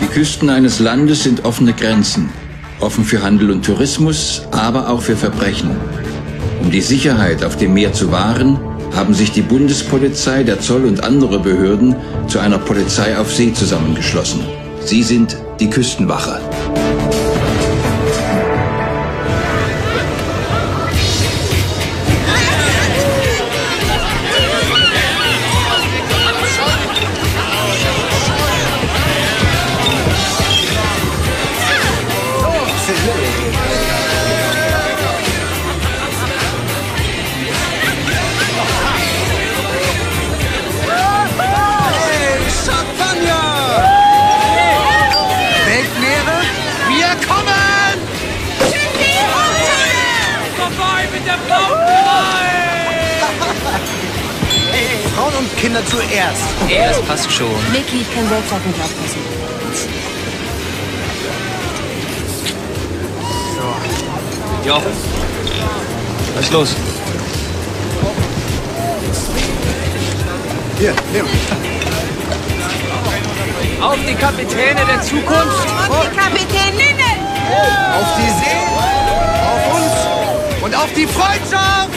Küsten eines Landes sind offene Grenzen. Offen für Handel und Tourismus, aber auch für Verbrechen. Um die Sicherheit auf dem Meer zu wahren, haben sich die Bundespolizei, der Zoll und andere Behörden zu einer Polizei auf See zusammengeschlossen. Sie sind die Küstenwache. Frauen und Kinder zuerst. Ja, das passt schon. Niki, ich kann selbst auf mich aufpassen. So. Jo. Was ist los? Hier, nimm. Auf die Kapitäne der Zukunft. Und die Kapitäninnen. Auf die See, auf uns und auf die Freundschaft.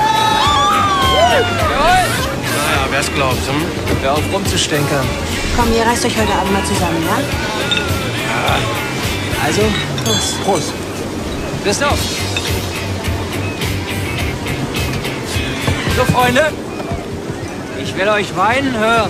Jawohl. Naja, wer's glaubt, hm? Hör auf rumzustänkern. Komm, ihr reißt euch heute Abend mal zusammen, ja? Ja. Also, Los. Prost. Christoph. So, Freunde. Ich will euch weinen hören.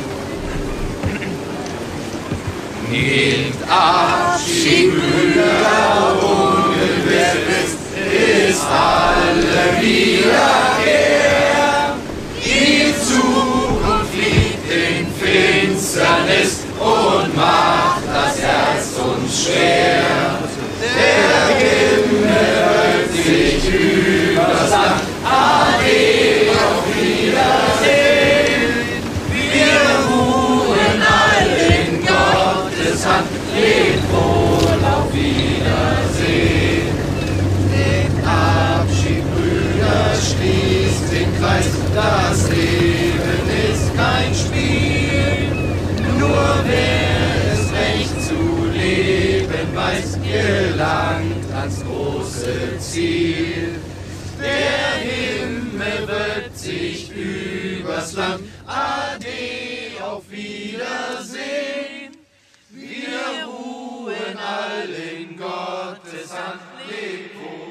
Nehmt Abschied, Brüder, ungewiss ist alle wiederkehr. Die Zukunft liegt in Finsternis und macht das Herz uns schwer. Der Himmel wölbt sich über das Land, Ade, auf Wiedersehen. Wir ruhen all in Gottes Hand, lebt wohl, auf Wiedersehen. Den Abschied, Brüder, schließt den Kreis, das Leben ist kein Spiel. Nur wer es recht zu leben weiß, gelangt ans große Ziel. Der Himmel wölbt sich übers Land, Ade, auf Wiedersehen. Wir ruhen all in Gottes Hand, lebt wohl.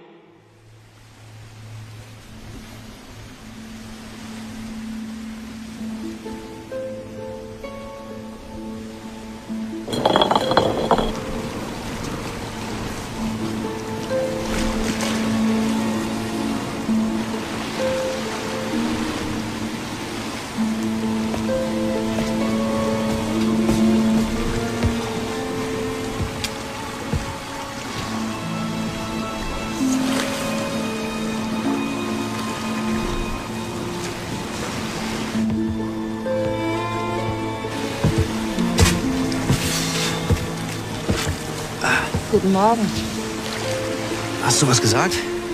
Guten Morgen. Hast du was gesagt?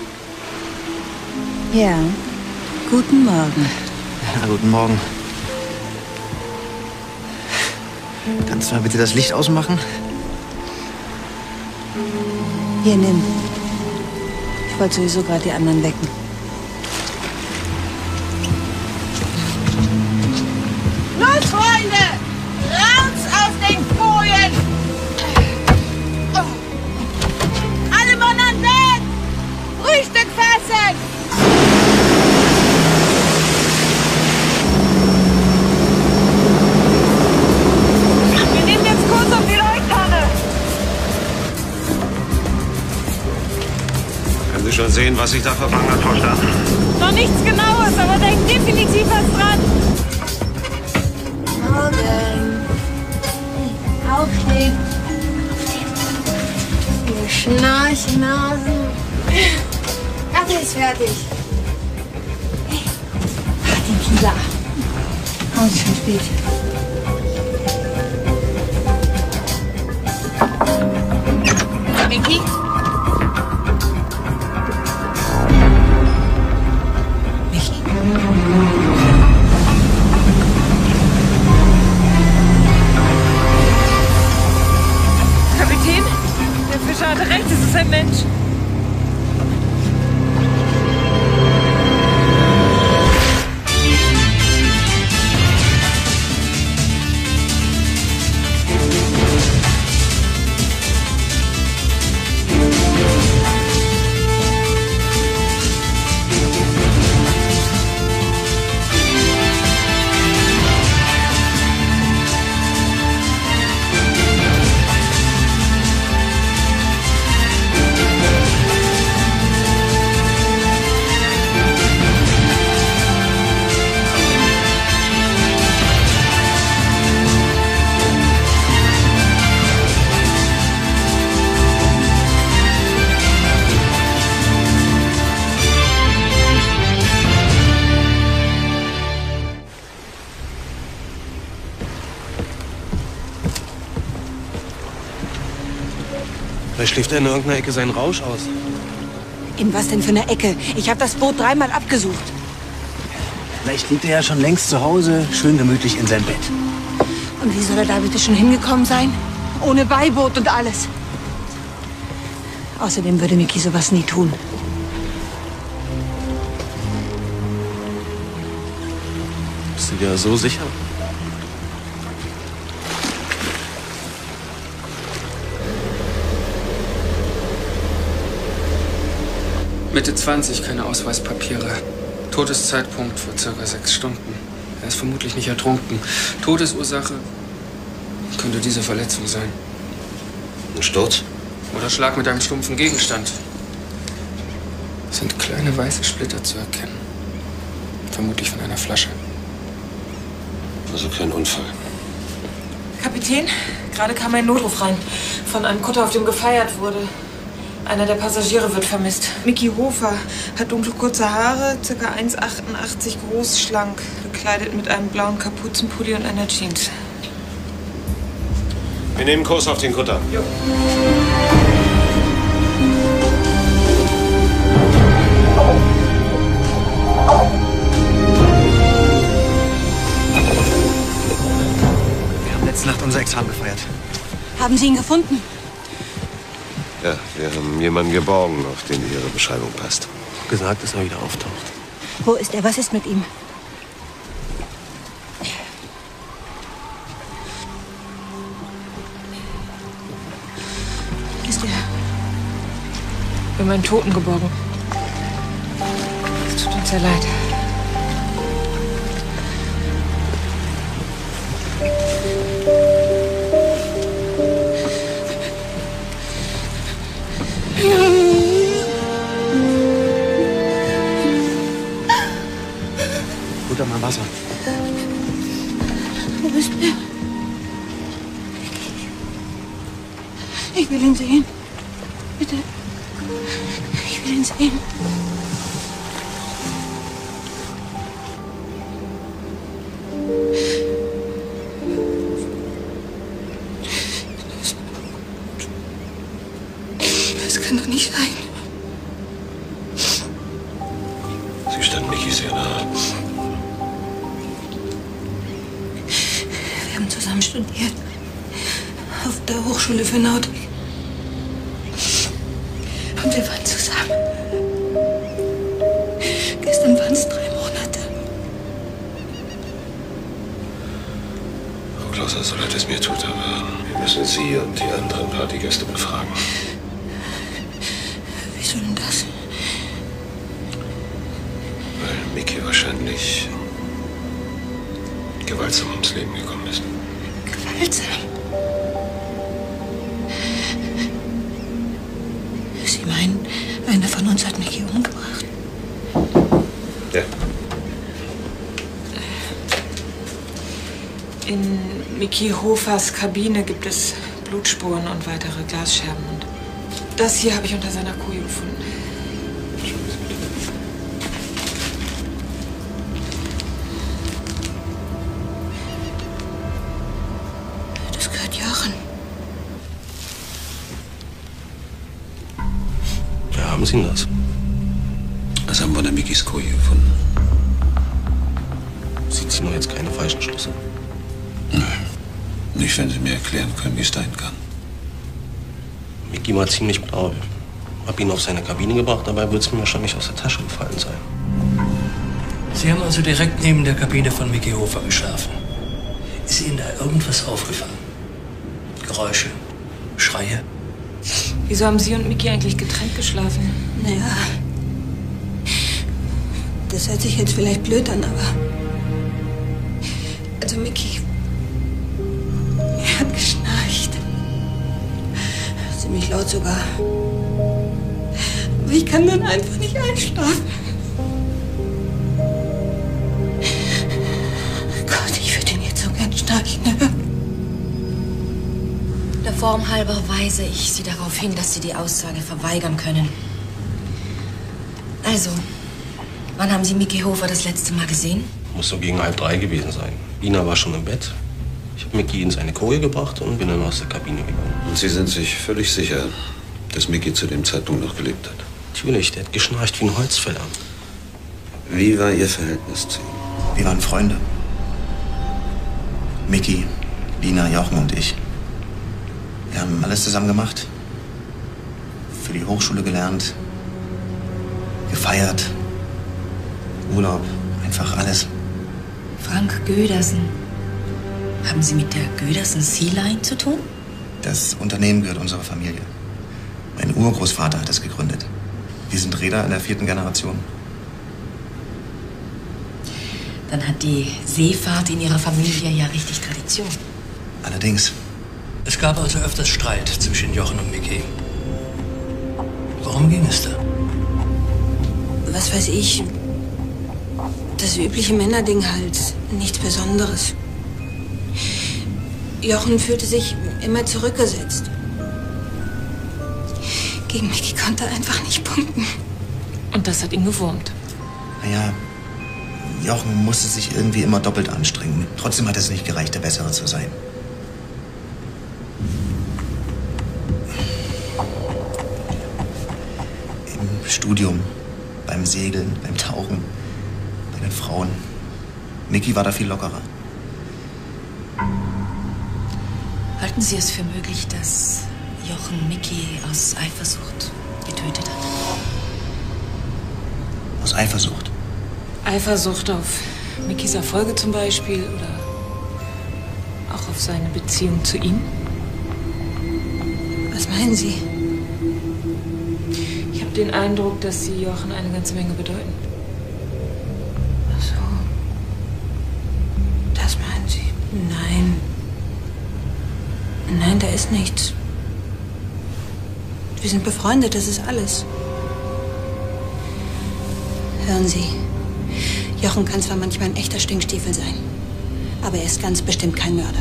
Ja. Guten Morgen. Ja, guten Morgen. Kannst du mal bitte das Licht ausmachen? Hier, nimm. Ich wollte sowieso gerade die anderen wecken. Los, Freunde! Raus aus den Bojen! Alle Mann an Deck! Frühstück fassen! Wir nehmen jetzt kurz auf die Leuchttonne! Können Sie schon sehen, was sich da verfangen hat, Frau Stahl? Noch nichts Genaues, aber da ist definitiv was dran. Morgen. Aufstehen. Ihr Schnarchnasen. Kaffee ist fertig. Die Kieler. Oh, es ist schon spät. Micky? Mensch. Vielleicht schläft er in irgendeiner Ecke seinen Rausch aus. In was denn für eine Ecke? Ich habe das Boot 3-mal abgesucht. Vielleicht liegt er ja schon längst zu Hause, schön gemütlich in seinem Bett. Und wie soll er da bitte schon hingekommen sein? Ohne Beiboot und alles. Außerdem würde Micky sowas nie tun. Bist du dir so sicher? Mitte 20, keine Ausweispapiere. Todeszeitpunkt vor ca. 6 Stunden. Er ist vermutlich nicht ertrunken. Todesursache könnte diese Verletzung sein. Ein Sturz? Oder Schlag mit einem stumpfen Gegenstand. Es sind kleine weiße Splitter zu erkennen. Vermutlich von einer Flasche. Also kein Unfall. Kapitän, gerade kam ein Notruf rein. Von einem Kutter, auf dem gefeiert wurde. Einer der Passagiere wird vermisst. Micky Hofer hat dunkle kurze Haare, ca. 1,88 groß, schlank, bekleidet mit einem blauen Kapuzenpulli und einer Jeans. Wir nehmen Kurs auf den Kutter. Jo. Wir haben letzte Nacht unser Examen gefeiert. Haben Sie ihn gefunden? Ja, wir haben jemanden geborgen, auf den Ihre Beschreibung passt. Gesagt, dass er wieder auftaucht. Wo ist er? Was ist mit ihm? Ist er? Wir haben einen Toten geborgen. Es tut uns sehr leid. Guter mal Wasser. Wo ist er? Ich will ihn sehen. Bitte. Ich will ihn sehen. Das kann doch nicht sein. Sie stand Micky sehr nah. Wir haben zusammen studiert. Auf der Hochschule für Nautik. Und wir waren zusammen. Gestern waren es 3 Monate. Frau Klauser, so leid es mir tut, aber wir müssen Sie und die anderen Partygäste befragen. Wieso denn das? Weil Micky wahrscheinlich gewaltsam ums Leben gekommen ist. Gewaltsam? Sie meinen, einer von uns hat Micky umgebracht? Ja. In Micky Hofers Kabine gibt es Blutspuren und weitere Glasscherben. Und das hier habe ich unter seiner Koje gefunden. Das gehört Jochen. Ja, haben Sie das? Was haben wir an der Mickys Koje gefunden? Sie ziehen doch jetzt keine falschen Schlüsse. Nein. Nicht, wenn Sie mir erklären können, wie es dahin kann. Micky war ziemlich blau. Hab ihn auf seine Kabine gebracht, dabei wird es mir wahrscheinlich aus der Tasche gefallen sein. Sie haben also direkt neben der Kabine von Micky Hofer geschlafen. Ist Ihnen da irgendwas aufgefallen? Geräusche, Schreie? Wieso haben Sie und Micky eigentlich getrennt geschlafen? Naja, das hört sich jetzt vielleicht blöd an, aber... Also Micky... Er hat geschnarcht. Ziemlich laut sogar. Aber ich kann dann einfach nicht einschlafen. Gott, ich würde ihn jetzt so gern schnarchen hören. Der Form halber weise ich Sie darauf hin, dass Sie die Aussage verweigern können. Also, wann haben Sie Micky Hofer das letzte Mal gesehen? Muss so gegen 2:30 gewesen sein. Ina war schon im Bett. Ich habe Micky in seine Koje gebracht und bin dann aus der Kabine gegangen. Und Sie sind sich völlig sicher, dass Micky zu dem Zeitpunkt noch gelebt hat? Natürlich, der hat geschnarcht wie ein Holzfäller. Wie war Ihr Verhältnis zu ihm? Wir waren Freunde. Micky, Lina, Jochen und ich. Wir haben alles zusammen gemacht. Für die Hochschule gelernt. Gefeiert. Urlaub. Einfach alles. Frank Gödersen. Haben Sie mit der Gödersen Sea Line zu tun? Das Unternehmen gehört unserer Familie. Mein Urgroßvater hat es gegründet. Wir sind Reeder in der 4. Generation. Dann hat die Seefahrt in Ihrer Familie ja richtig Tradition. Allerdings. Es gab also öfters Streit zwischen Jochen und Micky. Worum ging es da? Was weiß ich. Das übliche Männerding halt. Nichts Besonderes. Jochen fühlte sich immer zurückgesetzt. Gegen Micky konnte er einfach nicht punkten. Und das hat ihn gewurmt. Naja, Jochen musste sich irgendwie immer doppelt anstrengen. Trotzdem hat es nicht gereicht, der Bessere zu sein. Im Studium, beim Segeln, beim Tauchen, bei den Frauen. Micky war da viel lockerer. Halten Sie es für möglich, dass Jochen Micky aus Eifersucht getötet hat? Aus Eifersucht? Eifersucht auf Mickys Erfolge zum Beispiel oder auch auf seine Beziehung zu ihm? Was meinen Sie? Ich habe den Eindruck, dass Sie Jochen eine ganze Menge bedeuten. Ach so. Das meinen Sie? Nein. Nein, da ist nichts. Wir sind befreundet, das ist alles. Hören Sie, Jochen kann zwar manchmal ein echter Stinkstiefel sein, aber er ist ganz bestimmt kein Mörder.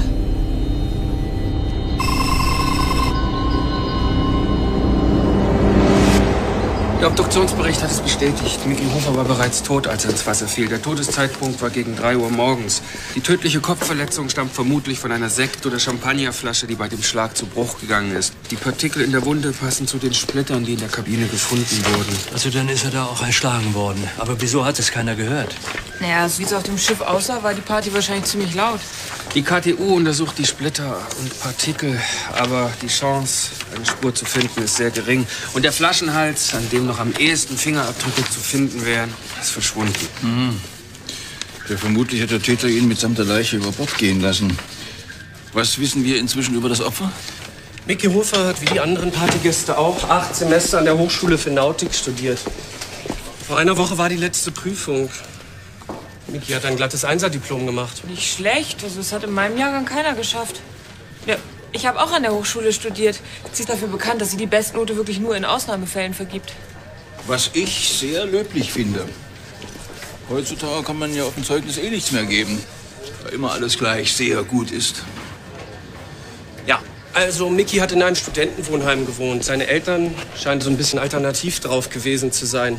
Der Obduktionsbericht hat es bestätigt. Micky Hofer war bereits tot, als er ins Wasser fiel. Der Todeszeitpunkt war gegen 3 Uhr morgens. Die tödliche Kopfverletzung stammt vermutlich von einer Sekt- oder Champagnerflasche, die bei dem Schlag zu Bruch gegangen ist. Die Partikel in der Wunde passen zu den Splittern, die in der Kabine gefunden wurden. Also dann ist er da auch erschlagen worden. Aber wieso hat es keiner gehört? Naja, wie es auf dem Schiff aussah, war die Party wahrscheinlich ziemlich laut. Die KTU untersucht die Splitter und Partikel, aber die Chance, eine Spur zu finden, ist sehr gering. Und der Flaschenhals, an dem noch am ehesten Fingerabdrücke zu finden wären, ist verschwunden. Mhm. Ja, vermutlich hat der Täter ihn mitsamt der Leiche über Bord gehen lassen. Was wissen wir inzwischen über das Opfer? Micky Hofer hat wie die anderen Partygäste auch 8 Semester an der Hochschule für Nautik studiert. Vor einer Woche war die letzte Prüfung. Micky hat ein glattes Einserdiplom gemacht. Nicht schlecht, also das hat in meinem Jahrgang keiner geschafft. Ja, ich habe auch an der Hochschule studiert. Sie ist dafür bekannt, dass sie die Bestnote wirklich nur in Ausnahmefällen vergibt. Was ich sehr löblich finde. Heutzutage kann man ja auf dem Zeugnis eh nichts mehr geben, weil immer alles gleich sehr gut ist. Ja, also Micky hat in einem Studentenwohnheim gewohnt. Seine Eltern scheinen so ein bisschen alternativ drauf gewesen zu sein.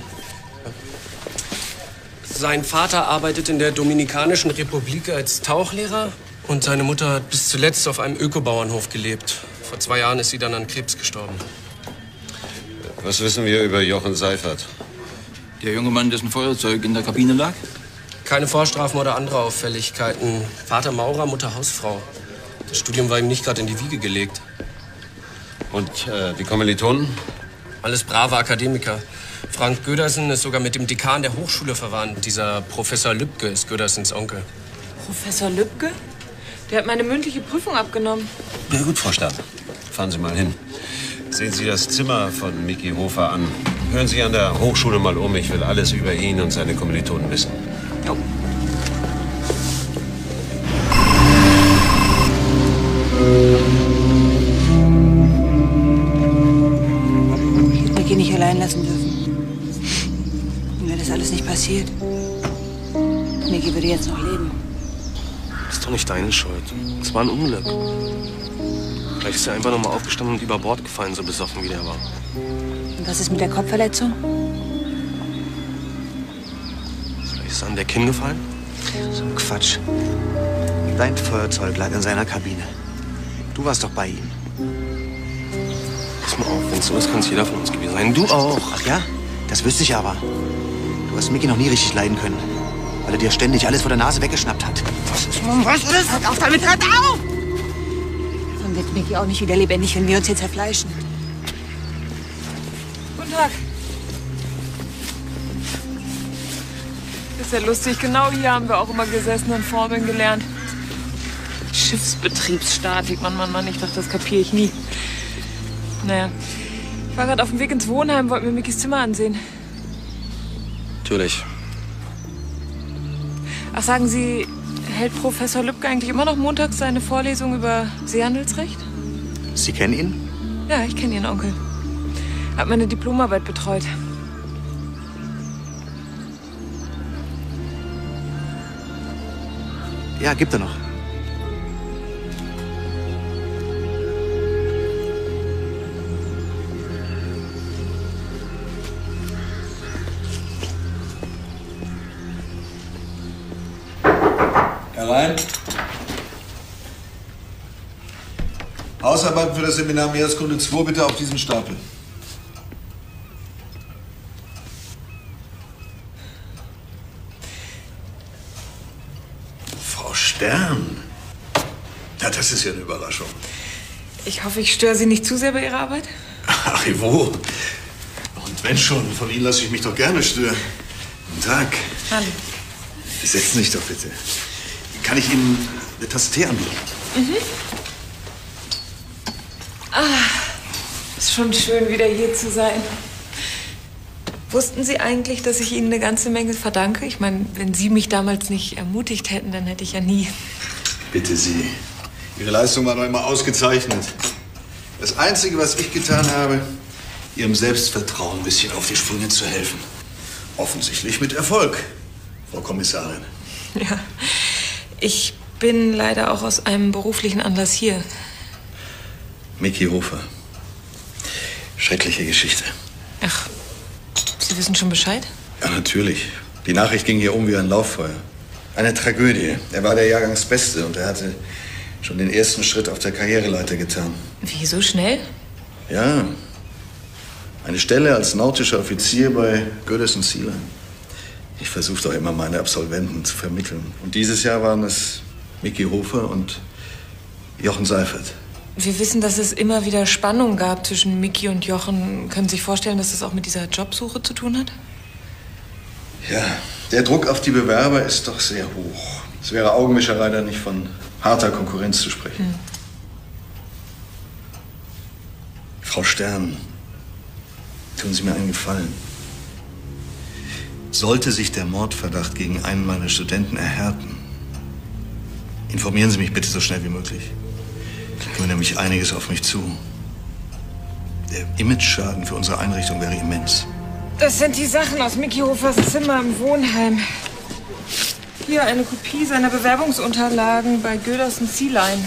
Sein Vater arbeitet in der Dominikanischen Republik als Tauchlehrer und seine Mutter hat bis zuletzt auf einem Ökobauernhof gelebt. Vor 2 Jahren ist sie dann an Krebs gestorben. Was wissen wir über Jochen Seifert? Der junge Mann, dessen Feuerzeug in der Kabine lag? Keine Vorstrafen oder andere Auffälligkeiten. Vater Maurer, Mutter Hausfrau. Das Studium war ihm nicht gerade in die Wiege gelegt. Und die Kommilitonen? Alles brave Akademiker. Frank Gödersen ist sogar mit dem Dekan der Hochschule verwandt. Dieser Professor Lübke ist Gödersens Onkel. Professor Lübke? Der hat meine mündliche Prüfung abgenommen. Na gut, Frau Stamm. Fahren Sie mal hin. Sehen Sie das Zimmer von Micky Hofer an. Hören Sie an der Hochschule mal um. Ich will alles über ihn und seine Kommilitonen wissen. Jo. Ich hätte Micky nicht allein lassen dürfen. Dann wäre das alles nicht passiert. Micky würde jetzt noch leben. Das ist doch nicht deine Schuld. Es war ein Unglück. Vielleicht ist er einfach noch mal aufgestanden und über Bord gefallen, so besoffen wie der war. Und was ist mit der Kopfverletzung? Vielleicht ist er an der Kinn gefallen? So ein Quatsch. Dein Feuerzeug lag in seiner Kabine. Du warst doch bei ihm. Pass mal auf, wenn es so ist, kann es jeder von uns gewesen sein. Du auch. Ach ja? Das wüsste ich aber. Du hast Micky noch nie richtig leiden können. Weil er dir ständig alles vor der Nase weggeschnappt hat. Was ist? Was ist? Hört auf damit, hört auf! Dann wird Micky auch nicht wieder lebendig, wenn wir uns hier zerfleischen. Guten Tag. Ist ja lustig. Genau hier haben wir auch immer gesessen und Formeln gelernt. Schiffsbetriebsstatik. Mann. Ich dachte, das kapiere ich nie. Naja. Ich war gerade auf dem Weg ins Wohnheim, wollte mir Mickys Zimmer ansehen. Natürlich. Ach, sagen Sie, hält Professor Lübke eigentlich immer noch montags seine Vorlesung über Seehandelsrecht? Sie kennen ihn? Ja, ich kenne Ihren Onkel. Hat meine Diplomarbeit betreut. Ja, gibt er noch. Herein. Hausarbeiten für das Seminar Meereskunde 2 bitte auf diesen Stapel. Frau Stern. Ja, das ist ja eine Überraschung. Ich hoffe, ich störe Sie nicht zu sehr bei Ihrer Arbeit? Ach, wo? Und wenn schon, von Ihnen lasse ich mich doch gerne stören. Guten Tag. Hallo. Setzen Sie sich doch bitte. Kann ich Ihnen eine Tasse Tee anbieten? Mhm. Ist schon schön, wieder hier zu sein. Wussten Sie eigentlich, dass ich Ihnen eine ganze Menge verdanke? Ich meine, wenn Sie mich damals nicht ermutigt hätten, dann hätte ich ja nie... Bitte Sie. Ihre Leistung war doch immer ausgezeichnet. Das Einzige, was ich getan habe, Ihrem Selbstvertrauen ein bisschen auf die Sprünge zu helfen. Offensichtlich mit Erfolg, Frau Kommissarin. Ja, ich bin leider auch aus einem beruflichen Anlass hier. Micky Hofer. Schreckliche Geschichte. Ach, Sie wissen schon Bescheid? Ja, natürlich. Die Nachricht ging hier um wie ein Lauffeuer. Eine Tragödie. Er war der Jahrgangsbeste und er hatte schon den ersten Schritt auf der Karriereleiter getan. Wie, so schnell? Ja. Eine Stelle als nautischer Offizier bei Gödersen Sea Line. Ich versuche doch immer, meine Absolventen zu vermitteln. Und dieses Jahr waren es Micky Hofer und Jochen Seifert. Wir wissen, dass es immer wieder Spannungen gab zwischen Micky und Jochen. Können Sie sich vorstellen, dass das auch mit dieser Jobsuche zu tun hat? Ja, der Druck auf die Bewerber ist doch sehr hoch. Es wäre Augenwischerei, da nicht von harter Konkurrenz zu sprechen. Frau Stern, tun Sie mir einen Gefallen. Sollte sich der Mordverdacht gegen einen meiner Studenten erhärten, informieren Sie mich bitte so schnell wie möglich. Da käme nämlich einiges auf mich zu. Der Imageschaden für unsere Einrichtung wäre immens. Das sind die Sachen aus Micky Hofers Zimmer im Wohnheim. Hier eine Kopie seiner Bewerbungsunterlagen bei Gödersen Sea Line.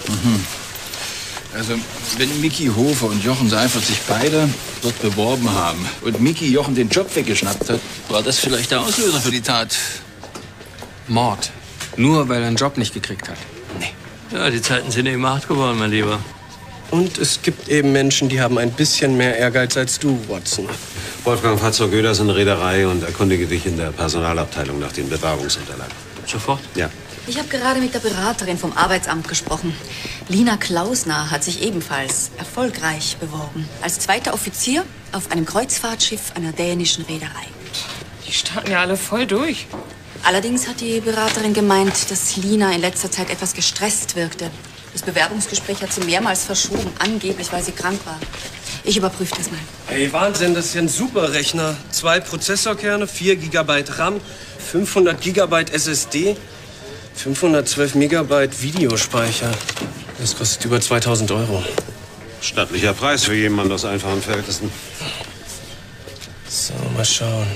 Also, wenn Micky Hofer und Jochen Seifert sich beide dort beworben haben und Micky Jochen den Job weggeschnappt hat, war das vielleicht der Auslöser für die Tat. Mord. Nur weil er einen Job nicht gekriegt hat. Ja, die Zeiten sind eben hart geworden, mein Lieber. Und es gibt eben Menschen, die haben ein bisschen mehr Ehrgeiz als du, Watson. Wolfgang, fahr zur Gödersen Reederei und erkundige dich in der Personalabteilung nach den Bewerbungsunterlagen. Sofort? Ja. Ich habe gerade mit der Beraterin vom Arbeitsamt gesprochen. Lina Klausner hat sich ebenfalls erfolgreich beworben. Als zweiter Offizier auf einem Kreuzfahrtschiff einer dänischen Reederei. Die starten ja alle voll durch. Allerdings hat die Beraterin gemeint, dass Lina in letzter Zeit etwas gestresst wirkte. Das Bewerbungsgespräch hat sie mehrmals verschoben, angeblich, weil sie krank war. Ich überprüfe das mal. Hey, Wahnsinn, das ist ja ein super Rechner. 2 Prozessorkerne, 4 GB RAM, 500 GB SSD, 512 Megabyte Videospeicher. Das kostet über 2000 €. Stattlicher Preis für jemanden aus einfachen Verhältnissen. So, mal schauen.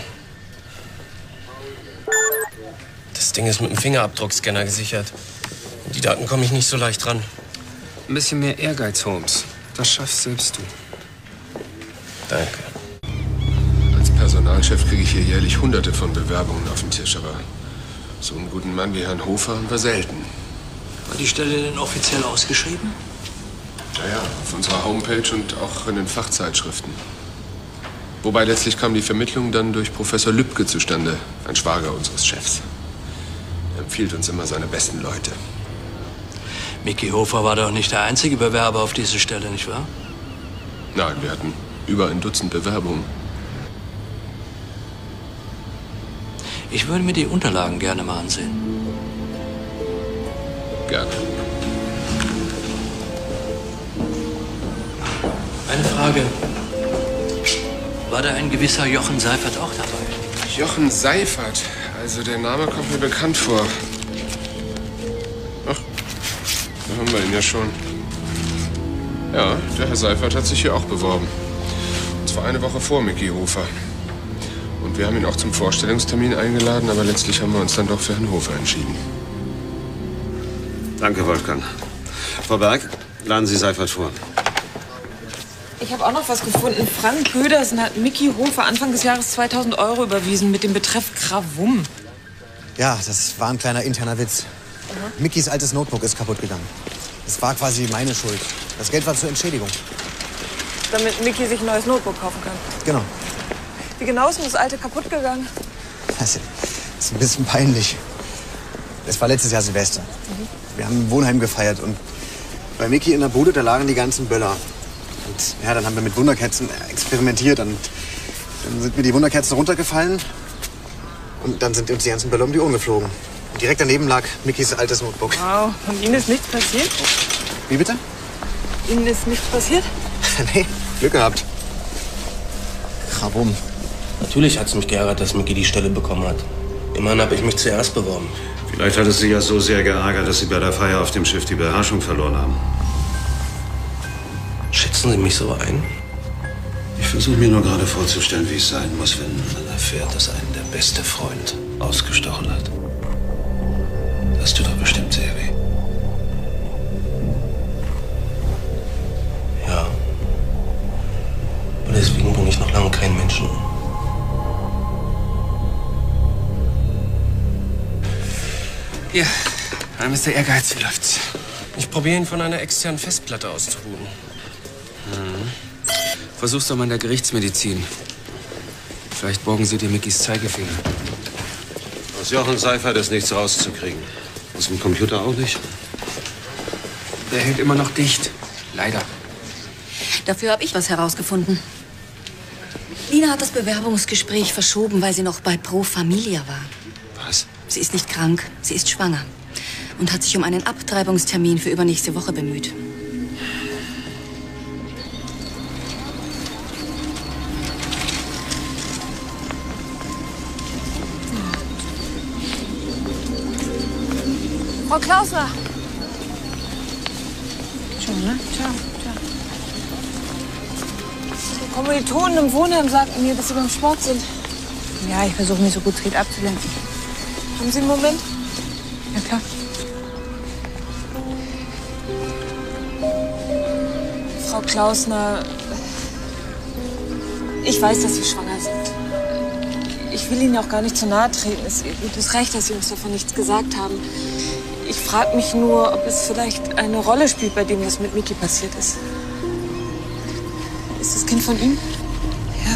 Das Ding ist mit dem Fingerabdruckscanner gesichert. An die Daten komme ich nicht so leicht ran. Ein bisschen mehr Ehrgeiz, Holmes. Das schaffst selbst du. Danke. Als Personalchef kriege ich hier jährlich Hunderte von Bewerbungen auf den Tisch, aber so einen guten Mann wie Herrn Hofer haben wir selten. War die Stelle denn offiziell ausgeschrieben? Naja, auf unserer Homepage und auch in den Fachzeitschriften. Wobei letztlich kam die Vermittlung dann durch Professor Lübke zustande, ein Schwager unseres Chefs. Er empfiehlt uns immer seine besten Leute. Mickey Hofer war doch nicht der einzige Bewerber auf diese Stelle, nicht wahr? Nein, wir hatten über ein Dutzend Bewerbungen. Ich würde mir die Unterlagen gerne mal ansehen. Gerne. Eine Frage. War da ein gewisser Jochen Seifert auch dabei? Jochen Seifert? Also der Name kommt mir bekannt vor. Ach, da haben wir ihn ja schon. Ja, der Herr Seifert hat sich hier auch beworben. Und zwar eine Woche vor Mickey Hofer. Und wir haben ihn auch zum Vorstellungstermin eingeladen, aber letztlich haben wir uns dann doch für Herrn Hofer entschieden. Danke, Wolfgang. Frau Berg, laden Sie Seifert vor. Ich habe auch noch was gefunden. Frank Pödersen hat Mickey Hofer Anfang des Jahres 2000 € überwiesen mit dem Betreff Krawum. Ja, das war ein kleiner interner Witz. Mickys altes Notebook ist kaputt gegangen. Das war quasi meine Schuld. Das Geld war zur Entschädigung. Damit Mickey sich ein neues Notebook kaufen kann. Genau. Wie genau ist denn das alte kaputt gegangen? Das ist ein bisschen peinlich. Es war letztes Jahr Silvester. Wir haben im Wohnheim gefeiert und bei Mickey in der Bude, da lagen die ganzen Böller. Und ja, dann haben wir mit Wunderkerzen experimentiert und dann sind mir die Wunderkerzen runtergefallen und dann sind uns die ganzen Böller um die Ohren geflogen. Und direkt daneben lag Mickys altes Notebook. Wow, und Ihnen ist nichts passiert? Wie bitte? Ihnen ist nichts passiert? Nee, Glück gehabt. Krawum. Natürlich hat es mich geärgert, dass Mickey die Stelle bekommen hat. Immerhin habe ich mich zuerst beworben. Vielleicht hat es Sie ja so sehr geärgert, dass Sie bei der Feier auf dem Schiff die Beherrschung verloren haben. Schätzen Sie mich so ein? Ich versuche mir nur gerade vorzustellen, wie es sein muss, wenn man erfährt, dass einen der beste Freund ausgestochen hat. Das tut doch bestimmt sehr weh. Ja. Und deswegen bringe ich noch lange keinen Menschen um. Hier, dann ist der Ehrgeiz. Wie läuft's? Ich probiere ihn von einer externen Festplatte auszubooten. Versuch's doch mal in der Gerichtsmedizin. Vielleicht borgen sie dir Mickys Zeigefinger. Aus Jochen Seifert ist nichts rauszukriegen. Aus dem Computer auch nicht. Der hält immer noch dicht. Leider. Dafür habe ich was herausgefunden. Lina hat das Bewerbungsgespräch verschoben, weil sie noch bei Pro Familia war. Was? Sie ist nicht krank, sie ist schwanger und hat sich um einen Abtreibungstermin für übernächste Woche bemüht. Frau Klausner. Schon, ne? Ciao, ciao. Die Kommilitonen im Wohnheim sagten mir, dass Sie beim Sport sind. Ja, ich versuche mich so gut es geht abzulenken. Haben Sie einen Moment? Ja, klar. Frau Klausner, ich weiß, dass Sie schwanger sind. Ich will Ihnen auch gar nicht zu nahe treten. Es ist Ihr gutes Recht, dass Sie uns davon nichts gesagt haben. Ich frage mich nur, ob es vielleicht eine Rolle spielt bei dem, was mit Mickey passiert ist. Ist das Kind von ihm? Ja.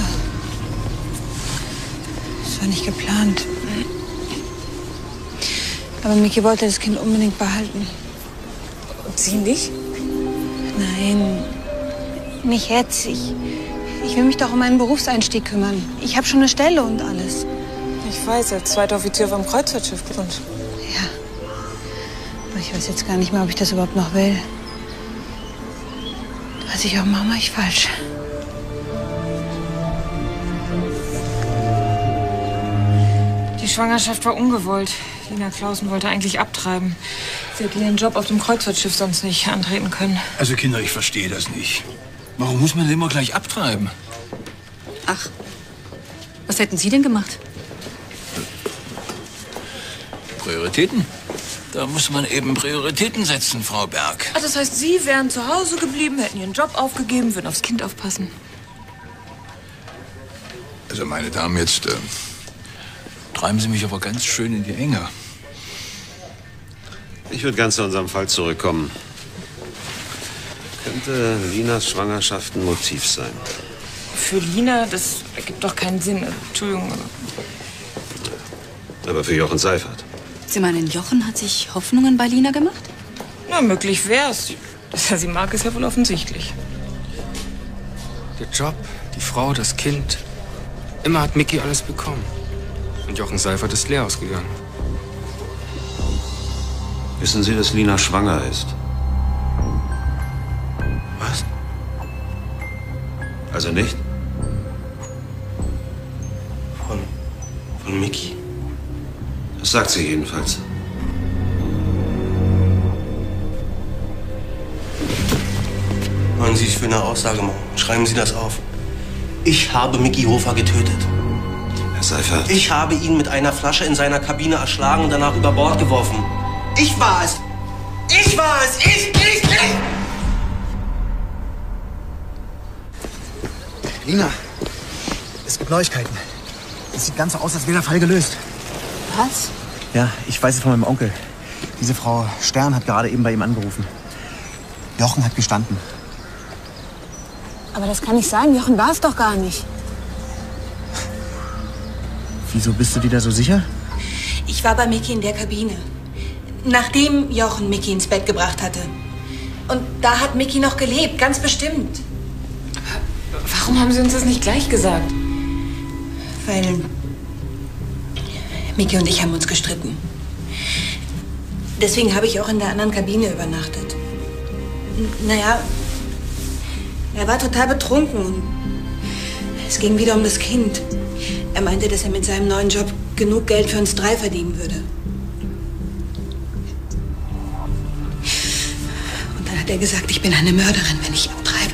Das war nicht geplant. Aber Mickey wollte das Kind unbedingt behalten. Und Sie nicht? Nein, nicht jetzt. Ich will mich doch um meinen Berufseinstieg kümmern. Ich habe schon eine Stelle und alles. Ich weiß, als zweiter Offizier vom Kreuzfahrtschiff. Und Ja. Aber ich weiß jetzt gar nicht mehr, ob ich das überhaupt noch will. Was ich auch mache, mache ich falsch. Die Schwangerschaft war ungewollt. Lina Clausen wollte eigentlich abtreiben. Sie hätte ihren Job auf dem Kreuzfahrtschiff sonst nicht antreten können. Also Kinder, ich verstehe das nicht. Warum muss man denn immer gleich abtreiben? Ach, was hätten Sie denn gemacht? Prioritäten? Da muss man eben Prioritäten setzen, Frau Berg. Ah, das heißt, Sie wären zu Hause geblieben, hätten Ihren Job aufgegeben, würden aufs Kind aufpassen. Also meine Damen, jetzt treiben Sie mich aber ganz schön in die Enge. Ich würde ganz zu unserem Fall zurückkommen. Könnte Linas Schwangerschaft ein Motiv sein? Für Lina, das ergibt doch keinen Sinn. Entschuldigung. Aber für Jochen Seifert. Sie meinen, Jochen hat sich Hoffnungen bei Lina gemacht? Na, möglich wär's. Dass er sie mag, ist ja wohl offensichtlich. Der Job, die Frau, das Kind. Immer hat Micky alles bekommen. Und Jochen Seifert ist leer ausgegangen. Wissen Sie, dass Lina schwanger ist? Was? Also nicht? Von Micky? Das sagt sie jedenfalls. Wollen Sie sich für eine Aussage machen? Schreiben Sie das auf. Ich habe Micky Hofer getötet. Herr Seifert. Ich habe ihn mit einer Flasche in seiner Kabine erschlagen und danach über Bord geworfen. Ich war es! Ich war es! Ich! Lina, es gibt Neuigkeiten. Es sieht ganz so aus, als wäre der Fall gelöst. Was? Ja, ich weiß es von meinem Onkel. Diese Frau Stern hat gerade eben bei ihm angerufen. Jochen hat gestanden. Aber das kann nicht sein. Jochen war es doch gar nicht. Wieso bist du dir da so sicher? Ich war bei Micky in der Kabine. Nachdem Jochen Micky ins Bett gebracht hatte. Und da hat Micky noch gelebt, ganz bestimmt. Warum haben Sie uns das nicht gleich gesagt? Weil Micky und ich haben uns gestritten. Deswegen habe ich auch in der anderen Kabine übernachtet. Naja, er war total betrunken. Es ging wieder um das Kind. Er meinte, dass er mit seinem neuen Job genug Geld für uns 3 verdienen würde. Und dann hat er gesagt, ich bin eine Mörderin, wenn ich abtreibe.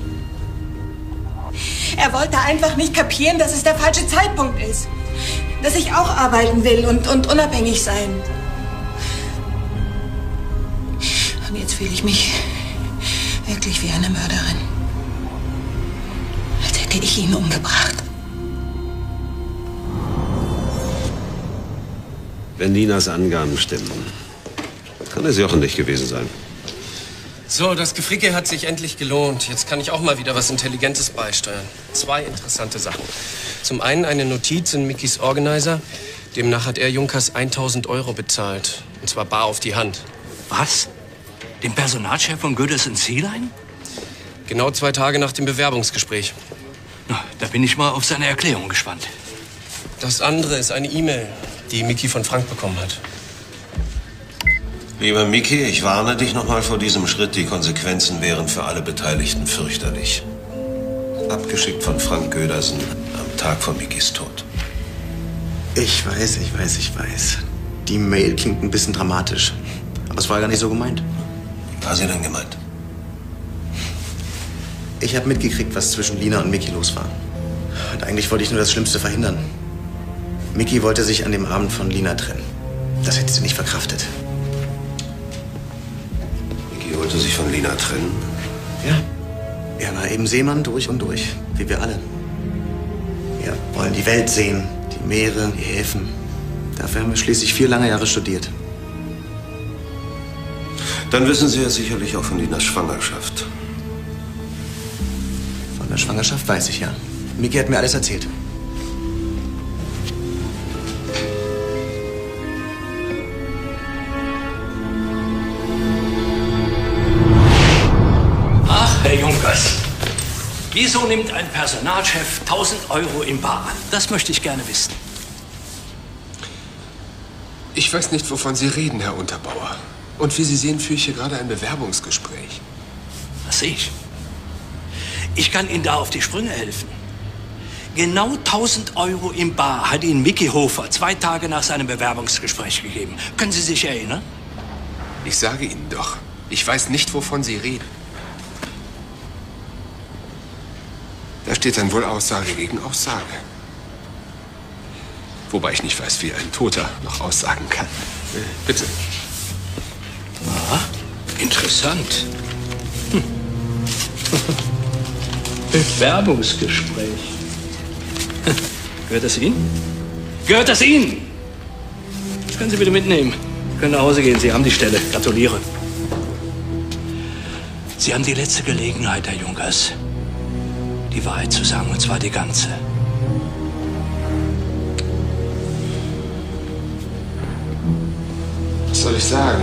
Er wollte einfach nicht kapieren, dass es der falsche Zeitpunkt ist. Dass ich auch arbeiten will und unabhängig sein. Und jetzt fühle ich mich wirklich wie eine Mörderin. Als hätte ich ihn umgebracht. Wenn Linas Angaben stimmen, kann es Jochen nicht gewesen sein. So, das Gefricke hat sich endlich gelohnt. Jetzt kann ich auch mal wieder was Intelligentes beisteuern. 2 interessante Sachen. Zum einen eine Notiz in Mickys Organizer. Demnach hat er Junkers 1.000 € bezahlt. Und zwar bar auf die Hand. Was? Dem Personalchef von Goodis & Sea Line? Genau 2 Tage nach dem Bewerbungsgespräch. Na, da bin ich mal auf seine Erklärung gespannt. Das andere ist eine E-Mail, die Micky von Frank bekommen hat. Lieber Micky, ich warne dich noch mal vor diesem Schritt. Die Konsequenzen wären für alle Beteiligten fürchterlich. Abgeschickt von Frank Gödersen am Tag von Mickys Tod. Ich weiß. Die Mail klingt ein bisschen dramatisch. Aber es war gar nicht so gemeint. Wie war sie denn gemeint? Ich habe mitgekriegt, was zwischen Lina und Micky los war. Und eigentlich wollte ich nur das Schlimmste verhindern. Micky wollte sich an dem Abend von Lina trennen. Das hätte sie nicht verkraftet. Micky wollte sich von Lina trennen? Ja. Er war eben Seemann durch und durch, wie wir alle. Wir wollen die Welt sehen, die Meere, die Häfen. Dafür haben wir schließlich 4 lange Jahre studiert. Dann wissen Sie ja sicherlich auch von Linas Schwangerschaft. Von der Schwangerschaft weiß ich ja. Micky hat mir alles erzählt. Ach, Herr Junkers. Wieso nimmt ein Personalchef 1000 Euro in bar an? Das möchte ich gerne wissen. Ich weiß nicht, wovon Sie reden, Herr Unterbauer. Und wie Sie sehen, führe ich hier gerade ein Bewerbungsgespräch. Was sehe ich? Ich kann Ihnen da auf die Sprünge helfen. Genau 1000 Euro in bar hat Ihnen Micky Hofer 2 Tage nach seinem Bewerbungsgespräch gegeben. Können Sie sich erinnern? Ich sage Ihnen doch, ich weiß nicht, wovon Sie reden. Da steht dann wohl Aussage gegen Aussage. Wobei ich nicht weiß, wie ein Toter noch aussagen kann. Bitte. Ah, interessant. Bewerbungsgespräch. Gehört das Ihnen? Gehört das Ihnen? Das können Sie bitte mitnehmen. Sie können nach Hause gehen. Sie haben die Stelle. Gratuliere. Sie haben die letzte Gelegenheit, Herr Junkers, die Wahrheit zu sagen, und zwar die ganze. Was soll ich sagen?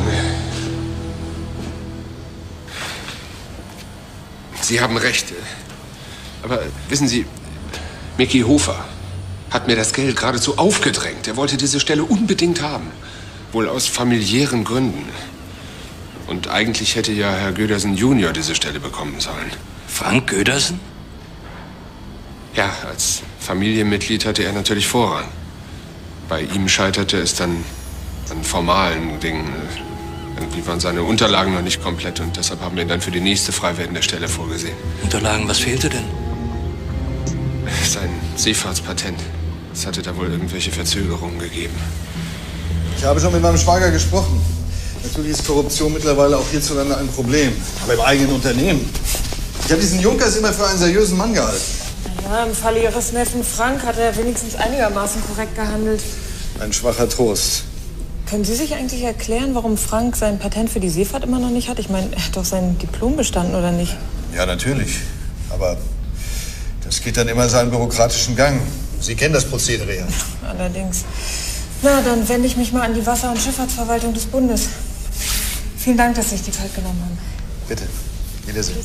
Sie haben recht. Aber wissen Sie, Micky Hofer hat mir das Geld geradezu aufgedrängt. Er wollte diese Stelle unbedingt haben. Wohl aus familiären Gründen. Und eigentlich hätte ja Herr Gödersen Junior diese Stelle bekommen sollen. Frank Gödersen? Ja, als Familienmitglied hatte er natürlich Vorrang. Bei ihm scheiterte es dann an formalen Dingen. Irgendwie waren seine Unterlagen noch nicht komplett und deshalb haben wir ihn dann für die nächste frei werdende Stelle vorgesehen. Unterlagen, was fehlte denn? Sein Seefahrtspatent. Es hatte da wohl irgendwelche Verzögerungen gegeben. Ich habe schon mit meinem Schwager gesprochen. Natürlich ist Korruption mittlerweile auch hierzulande ein Problem. Aber im eigenen Unternehmen. Ich habe diesen Junkers immer für einen seriösen Mann gehalten. Ja, im Falle Ihres Neffen Frank hat er wenigstens einigermaßen korrekt gehandelt. Ein schwacher Trost. Können Sie sich eigentlich erklären, warum Frank sein Patent für die Seefahrt immer noch nicht hat? Ich meine, er hat doch sein Diplom bestanden, oder nicht? Ja, natürlich. Aber das geht dann immer seinen bürokratischen Gang. Sie kennen das Prozedere ja. Allerdings. Na, dann wende ich mich mal an die Wasser- und Schifffahrtsverwaltung des Bundes. Vielen Dank, dass Sie sich die Zeit genommen haben. Bitte. Wiedersehen.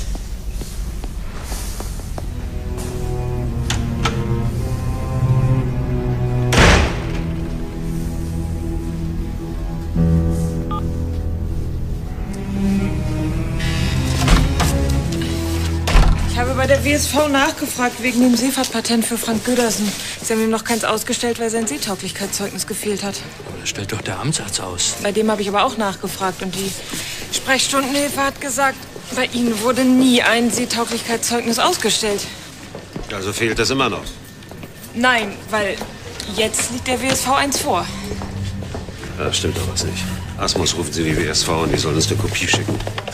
Ich habe bei der WSV nachgefragt wegen dem Seefahrtpatent für Frank Gödersen. Sie haben ihm noch keins ausgestellt, weil sein Seetauglichkeitszeugnis gefehlt hat. Aber das stellt doch der Amtsarzt aus. Bei dem habe ich aber auch nachgefragt und die Sprechstundenhilfe hat gesagt, bei Ihnen wurde nie ein Seetauglichkeitszeugnis ausgestellt. Also fehlt das immer noch. Nein, weil jetzt liegt der WSV eins vor. Ja, stimmt doch was nicht. Asmus ruft Sie die WSV und die sollen uns eine Kopie schicken.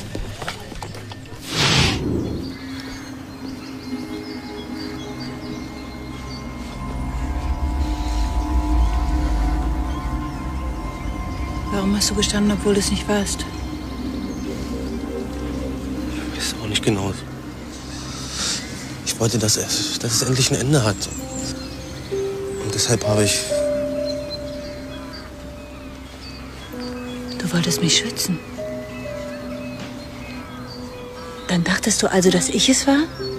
Warum hast du gestanden, obwohl du es nicht warst? Ich weiß auch nicht genau. Ich wollte, dass es endlich ein Ende hat. Und deshalb habe ich... Du wolltest mich schützen. Dann dachtest du also, dass ich es war?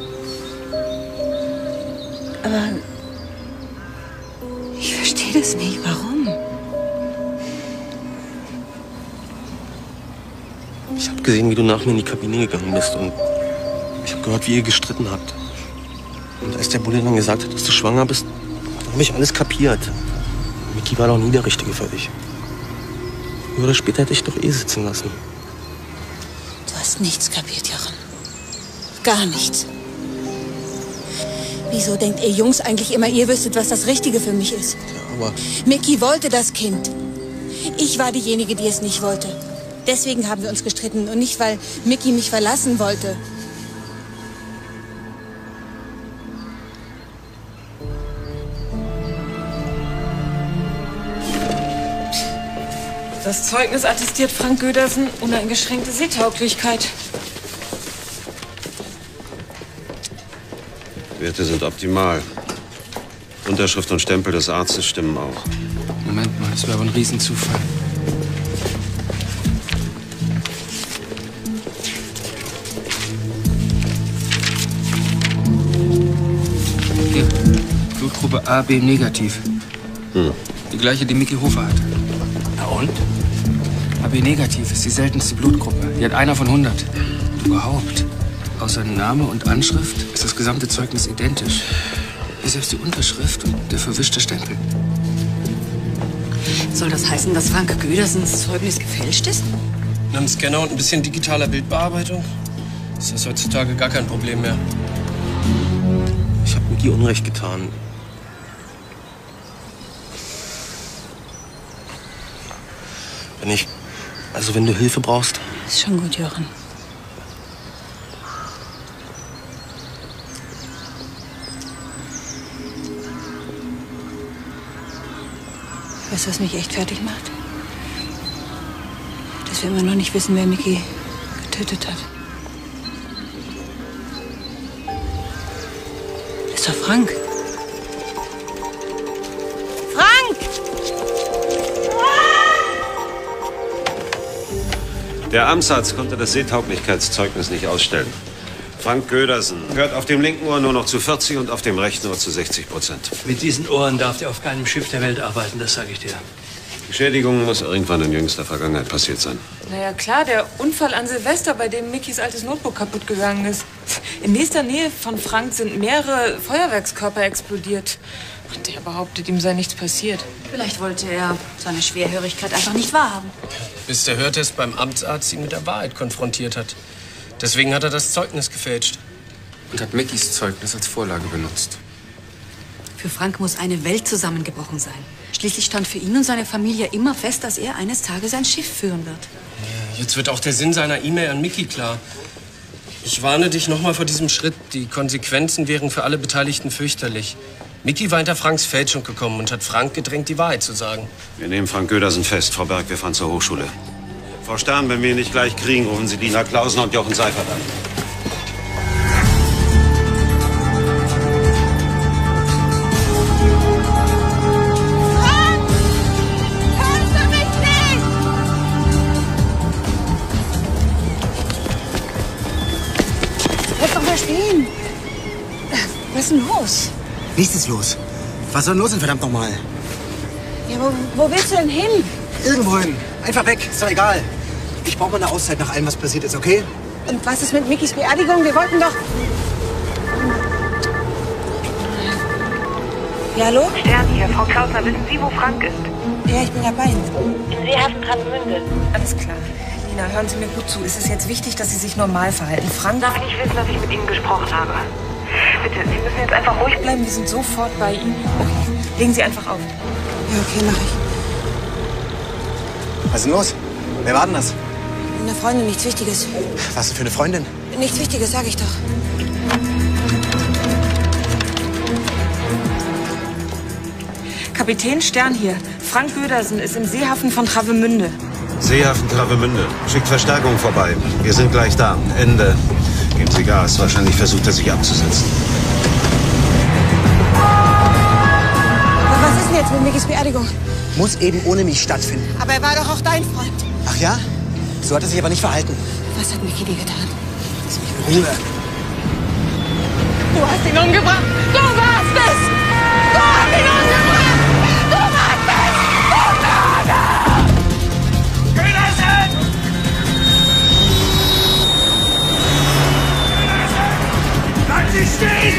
Aber ich verstehe das nicht. Warum? Ich habe gesehen, wie du nach mir in die Kabine gegangen bist und ich habe gehört, wie ihr gestritten habt. Und als der Bulle dann gesagt hat, dass du schwanger bist, dann habe ich alles kapiert. Micky war doch nie der Richtige für dich. Früher oder später hätte ich doch eh sitzen lassen. Du hast nichts kapiert, Jochen. Gar nichts. Wieso denkt ihr Jungs eigentlich immer, ihr wüsstet, was das Richtige für mich ist? Ja, aber... Micky wollte das Kind. Ich war diejenige, die es nicht wollte. Deswegen haben wir uns gestritten und nicht, weil Micky mich verlassen wollte. Das Zeugnis attestiert Frank Gödersen uneingeschränkte Seetauglichkeit. Werte sind optimal. Unterschrift und Stempel des Arztes stimmen auch. Moment mal, das wäre aber ein Riesenzufall. Blutgruppe AB negativ. Die gleiche, die Micky Hofer hatte. Na und? AB negativ ist die seltenste Blutgruppe. Die hat einer von 100. Und überhaupt, außer Name und Anschrift ist das gesamte Zeugnis identisch. Wie selbst die Unterschrift und der verwischte Stempel. Soll das heißen, dass Frank Gödersens Zeugnis gefälscht ist? Mit einem Scanner und ein bisschen digitaler Bildbearbeitung ist das heutzutage gar kein Problem mehr. Ich habe Micky Unrecht getan. Wenn du Hilfe brauchst. Ist schon gut, Jochen. Weißt du, was mich echt fertig macht? Dass wir immer noch nicht wissen, wer Micky getötet hat. Das ist doch Frank. Frank! Der Amtsarzt konnte das Seetauglichkeitszeugnis nicht ausstellen. Frank Gödersen hört auf dem linken Ohr nur noch zu 40 und auf dem rechten Ohr zu 60%. Mit diesen Ohren darf der auf keinem Schiff der Welt arbeiten, das sage ich dir. Die Schädigung muss irgendwann in jüngster Vergangenheit passiert sein. Naja, klar, der Unfall an Silvester, bei dem Mickys altes Notebook kaputt gegangen ist. In nächster Nähe von Frank sind mehrere Feuerwerkskörper explodiert. Und der behauptet, ihm sei nichts passiert. Vielleicht wollte er seine Schwerhörigkeit einfach nicht wahrhaben. Bis der Hörtest beim Amtsarzt ihn mit der Wahrheit konfrontiert hat. Deswegen hat er das Zeugnis gefälscht. Und hat Mickys Zeugnis als Vorlage benutzt. Für Frank muss eine Welt zusammengebrochen sein. Schließlich stand für ihn und seine Familie immer fest, dass er eines Tages ein Schiff führen wird. Ja, jetzt wird auch der Sinn seiner E-Mail an Micky klar. Ich warne dich nochmal vor diesem Schritt. Die Konsequenzen wären für alle Beteiligten fürchterlich. Micky war hinter Franks Fälschung gekommen und hat Frank gedrängt, die Wahrheit zu sagen. Wir nehmen Frank Gödersen fest. Frau Berg, wir fahren zur Hochschule. Frau Stern, wenn wir ihn nicht gleich kriegen, rufen Sie Lina Klausner und Jochen Seifert an. Bleib doch mal stehen. Was ist denn los? Nichts ist los. Was soll denn los sein, verdammt nochmal? Ja, wo willst du denn hin? Irgendwo hin. Einfach weg. Ist doch egal. Ich brauche mal eine Auszeit nach allem, was passiert ist, okay? Und was ist mit Mickys Beerdigung? Wir wollten doch... Ja, hallo? Stern hier. Frau Klausner, wissen Sie, wo Frank ist? Ja, ich bin dabei. Im Seehafen Travemünde. Alles klar. Lina, hören Sie mir gut zu. Es ist jetzt wichtig, dass Sie sich normal verhalten. Frank darf nicht wissen, dass ich mit Ihnen gesprochen habe. Bitte, Sie müssen jetzt einfach ruhig bleiben. Wir sind sofort bei Ihnen. Okay, legen Sie einfach auf. Ja, okay, mach ich. Was ist denn los? Wer war denn das? Eine Freundin, nichts Wichtiges. Was denn für eine Freundin? Nichts Wichtiges, sag ich doch. Kapitän Stern hier. Frank Gödersen ist im Seehafen von Travemünde. Seehafen Travemünde. Schickt Verstärkung vorbei. Wir sind gleich da. Ende. Geben Sie Gas. Wahrscheinlich versucht er sich abzusetzen. Aber was ist denn jetzt mit Mickys Beerdigung? Muss eben ohne mich stattfinden. Aber er war doch auch dein Freund. Ach ja? So hat er sich aber nicht verhalten. Was hat Micky dir getan? Lass mich in Ruhe. Du hast ihn umgebracht! Du warst es! Du hast ihn umgebracht! Du warst es! Du Gödersen! Bleiben Sie stehen!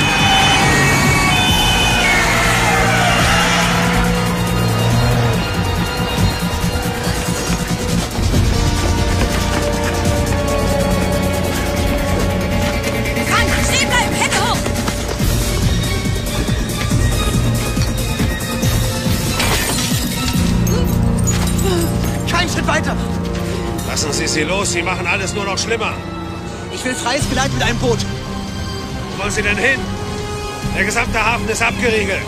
Weiter! Lassen Sie sie los, Sie machen alles nur noch schlimmer. Ich will freies Geleit mit einem Boot. Wo wollen Sie denn hin? Der gesamte Hafen ist abgeriegelt.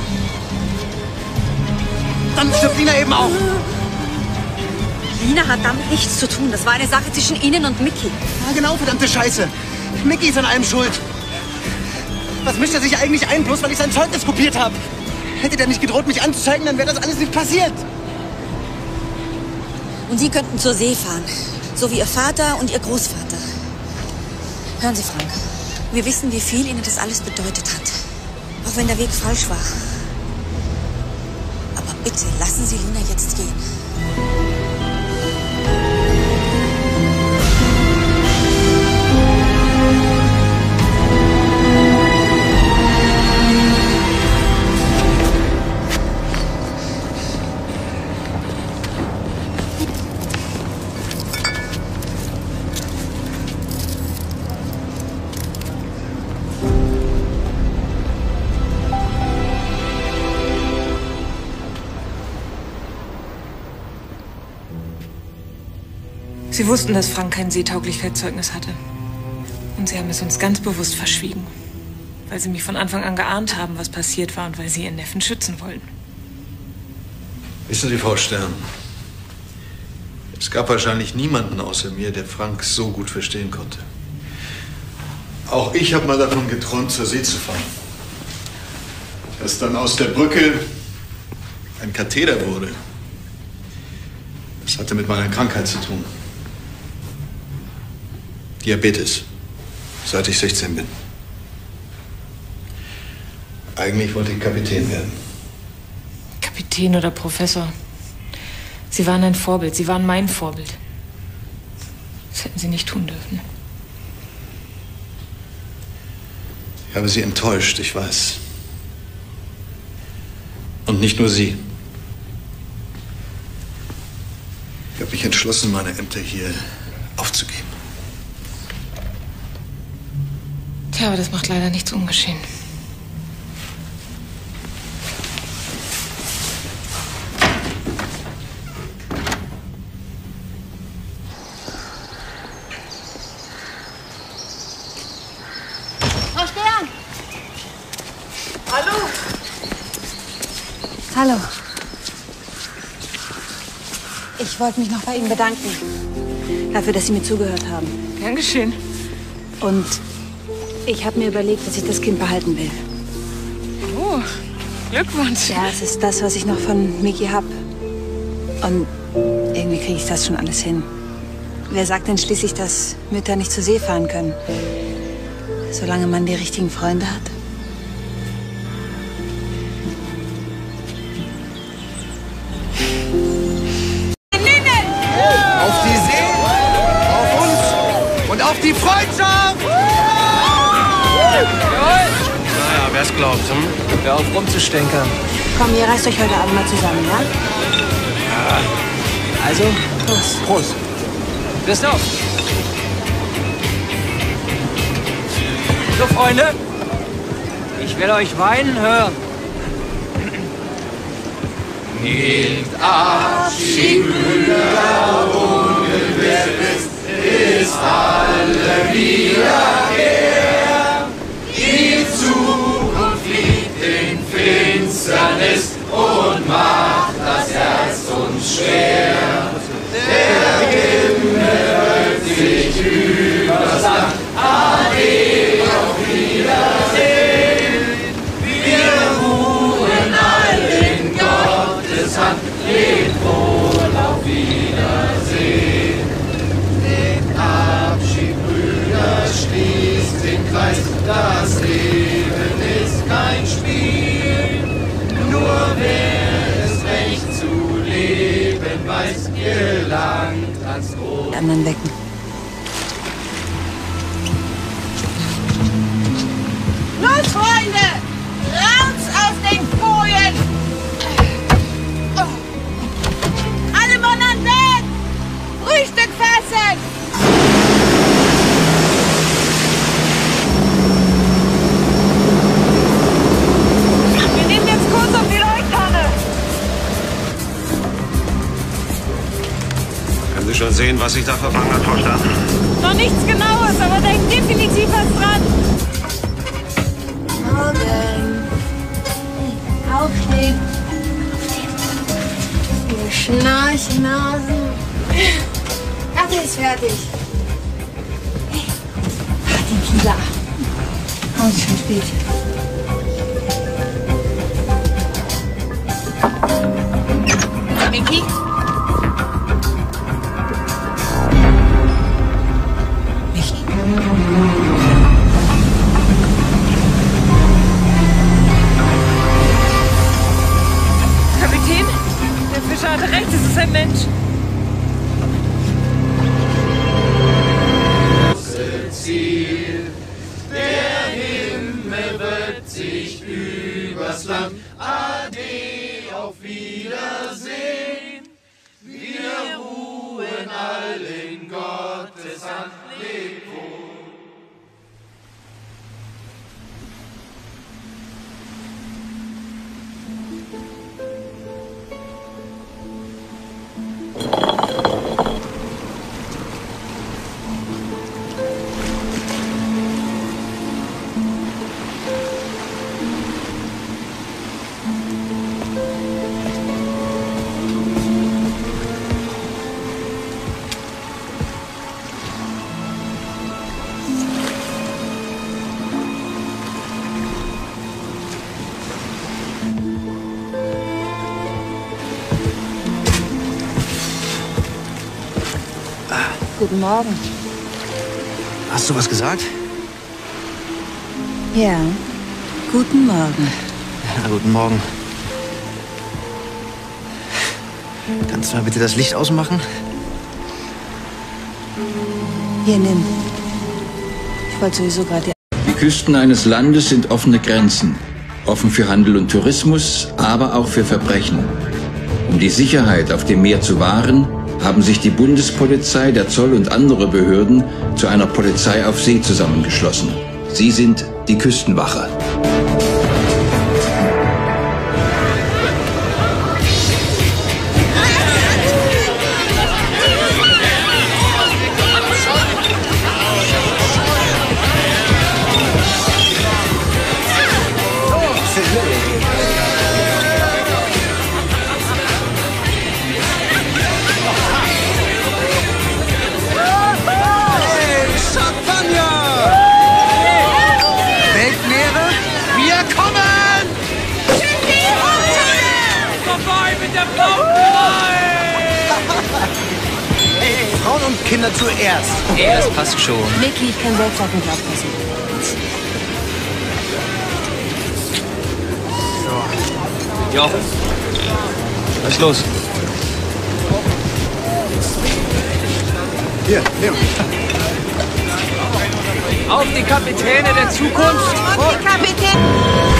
Dann stirbt Lina eben auch. Lina hat damit nichts zu tun. Das war eine Sache zwischen Ihnen und Micky. Ja, genau, verdammte Scheiße. Micky ist an allem schuld. Was mischt er sich eigentlich ein, bloß weil ich sein Zeugnis kopiert habe? Hätte der nicht gedroht, mich anzuzeigen, dann wäre das alles nicht passiert. Und Sie könnten zur See fahren. So wie Ihr Vater und Ihr Großvater. Hören Sie, Frank. Wir wissen, wie viel Ihnen das alles bedeutet hat. Auch wenn der Weg falsch war. Aber bitte, lassen Sie Lina jetzt gehen. Sie wussten, dass Frank kein Seetauglichkeitszeugnis hatte. Und sie haben es uns ganz bewusst verschwiegen. Weil sie mich von Anfang an geahnt haben, was passiert war und weil sie ihren Neffen schützen wollten. Wissen Sie, Frau Stern, es gab wahrscheinlich niemanden außer mir, der Frank so gut verstehen konnte. Auch ich habe mal davon geträumt, zur See zu fahren. Dass dann aus der Brücke ein Katheter wurde. Das hatte mit meiner Krankheit zu tun. Diabetes, seit ich 16 bin. Eigentlich wollte ich Kapitän werden. Kapitän oder Professor. Sie waren ein Vorbild. Sie waren mein Vorbild. Das hätten Sie nicht tun dürfen. Ich habe Sie enttäuscht, ich weiß. Und nicht nur Sie. Ich habe mich entschlossen, meine Ämter hier aufzugeben. Tja, aber das macht leider nichts ungeschehen. Frau Stern! Hallo? Hallo. Ich wollte mich noch bei Ihnen bedanken. Dafür, dass Sie mir zugehört haben. Gern geschehen. Und ich habe mir überlegt, dass ich das Kind behalten will. Oh, Glückwunsch. Ja, es ist das, was ich noch von Miki hab. Und irgendwie kriege ich das schon alles hin. Wer sagt denn schließlich, dass Mütter nicht zur See fahren können? Solange man die richtigen Freunde hat. Auf die See, auf uns und auf die Freundschaft! Naja, wer's glaubt, hm? Hör auf rumzustänkern. Komm, ihr reißt euch heute Abend mal zusammen, ja? Ja. Also, Prost. Prost. Christoph. So, Freunde. Ich will euch weinen hören. Nehmt Abschied, Brüder, ungewiss ist alle Wiederkehr. Die Zukunft liegt in Finsternis und macht das Herz uns schwer. Der Himmel wölbt sich übers Land, Ade, auf Wiedersehen. Wir ruhen all in Gottes Hand, lebt wohl, auf Wiedersehen. Den Abschied, Brüder, schließt den Kreis, das Leben ist kein Spiel. Nur wer es recht zu leben weiß, gelangt ans Große. Die anderen wecken. Los, Freunde! Raus aus den Bojen! Alle Mann an Deck! Frühstück fassen! Wir nehmen jetzt Kurs auf die Leuchttonne! Können Sie schon sehen, was sich da verfangen hat, Frau Stern? Noch nichts Genaues, aber da ist definitiv was dran. Morgen. Aufstehen. Ihr Schnarchnasen. Kaffee ist fertig. Den Kieler. Oh, es ist schon spät. Miki? Der Himmel beugt sich übers Land. Ade, auf Wiedersehen. Wir ruhen all in Gottes Hand. Leb wohl. Guten Morgen. Hast du was gesagt? Ja, guten Morgen. Ja, guten Morgen. Kannst du mal bitte das Licht ausmachen? Hier, nimm. Ich wollte sowieso gerade... Die Küsten eines Landes sind offene Grenzen. Offen für Handel und Tourismus, aber auch für Verbrechen. Um die Sicherheit auf dem Meer zu wahren, haben sich die Bundespolizei, der Zoll und andere Behörden zu einer Polizei auf See zusammengeschlossen. Sie sind die Küstenwache. Frauen und Kinder zuerst. Ja, das passt schon. Micky, ich kann selbst auf den Glas passen. Ja. Was ist los? Hier, nimm. Auf die Kapitäne der Zukunft! Auf die Kapitäne!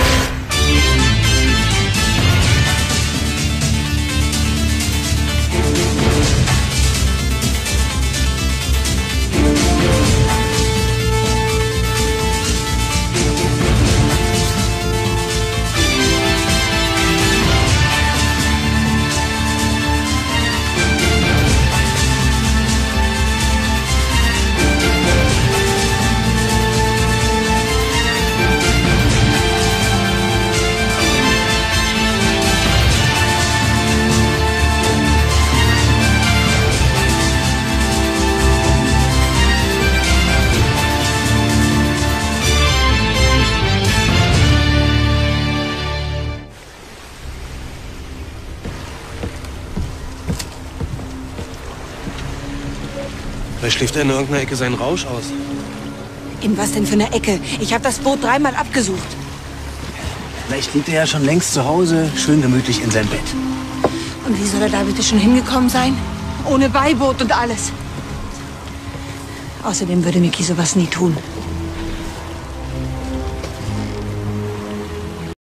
Vielleicht schläft er in irgendeiner Ecke seinen Rausch aus. In was denn für eine Ecke? Ich habe das Boot 3-mal abgesucht. Vielleicht liegt er ja schon längst zu Hause, schön gemütlich in seinem Bett. Und wie soll er da bitte schon hingekommen sein? Ohne Beiboot und alles. Außerdem würde Micky sowas nie tun.